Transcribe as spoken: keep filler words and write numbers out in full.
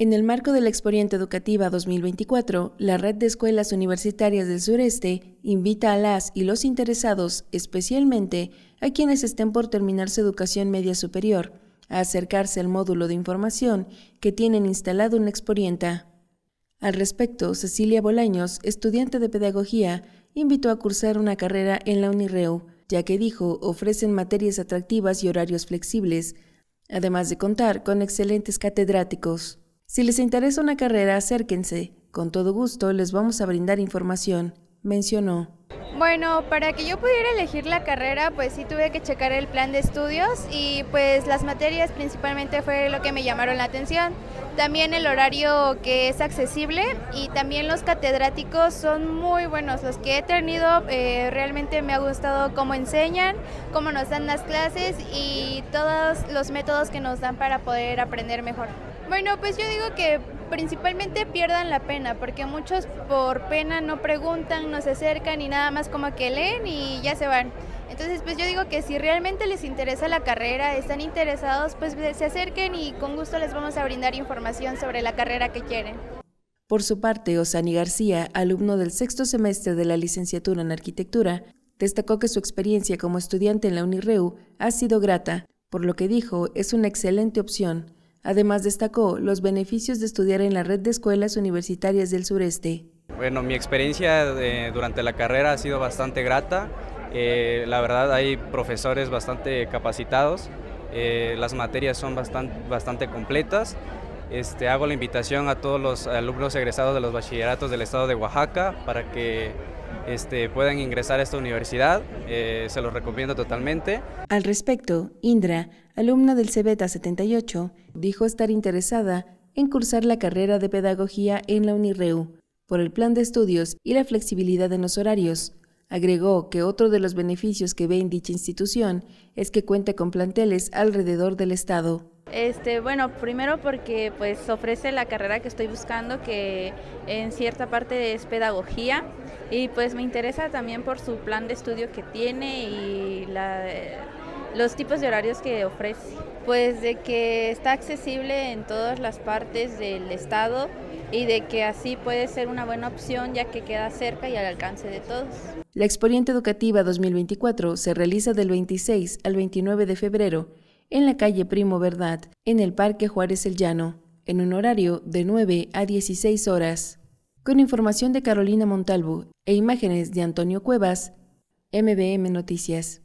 En el marco de la Expo Educativa dos mil veinticuatro, la Red de Escuelas Universitarias del Sureste invita a las y los interesados, especialmente a quienes estén por terminar su educación media superior, a acercarse al módulo de información que tienen instalado en la Exporienta. Al respecto, Cecilia Bolaños, estudiante de Pedagogía, invitó a cursar una carrera en la Unireu, ya que dijo ofrecen materias atractivas y horarios flexibles, además de contar con excelentes catedráticos. Si les interesa una carrera, acérquense. Con todo gusto les vamos a brindar información, mencionó. Bueno, para que yo pudiera elegir la carrera, pues sí tuve que checar el plan de estudios y pues las materias principalmente fue lo que me llamaron la atención. También el horario que es accesible y también los catedráticos son muy buenos. Los que he tenido eh, realmente me ha gustado cómo enseñan, cómo nos dan las clases y todos los métodos que nos dan para poder aprender mejor. Bueno, pues yo digo que principalmente pierdan la pena, porque muchos por pena no preguntan, no se acercan y nada más como que leen y ya se van. Entonces, pues yo digo que si realmente les interesa la carrera, están interesados, pues se acerquen y con gusto les vamos a brindar información sobre la carrera que quieren. Por su parte, Osani García, alumno del sexto semestre de la licenciatura en Arquitectura, destacó que su experiencia como estudiante en la Unireu ha sido grata, por lo que dijo es una excelente opción. Además, destacó los beneficios de estudiar en la Red de Escuelas Universitarias del Sureste. Bueno, mi experiencia de, durante la carrera ha sido bastante grata. Eh, la verdad, hay profesores bastante capacitados, eh, las materias son bastante, bastante completas. Este, hago la invitación a todos los alumnos egresados de los bachilleratos del estado de Oaxaca para que Este, puedan ingresar a esta universidad, eh, se los recomiendo totalmente. Al respecto, Indra, alumna del CEBETA setenta y ocho, dijo estar interesada en cursar la carrera de Pedagogía en la Unireu, por el plan de estudios y la flexibilidad en los horarios. Agregó que otro de los beneficios que ve en dicha institución es que cuenta con planteles alrededor del estado. Este, bueno, primero porque pues ofrece la carrera que estoy buscando, que en cierta parte es pedagogía, y pues me interesa también por su plan de estudio que tiene y la, los tipos de horarios que ofrece. Pues de que está accesible en todas las partes del estado y de que así puede ser una buena opción ya que queda cerca y al alcance de todos. La Expo Educativa dos mil veinticuatro se realiza del veintiséis al veintinueve de febrero en la calle Primo Verdad, en el Parque Juárez El Llano, en un horario de nueve a dieciséis horas. Con información de Carolina Montalvo e imágenes de Antonio Cuevas, M B M Noticias.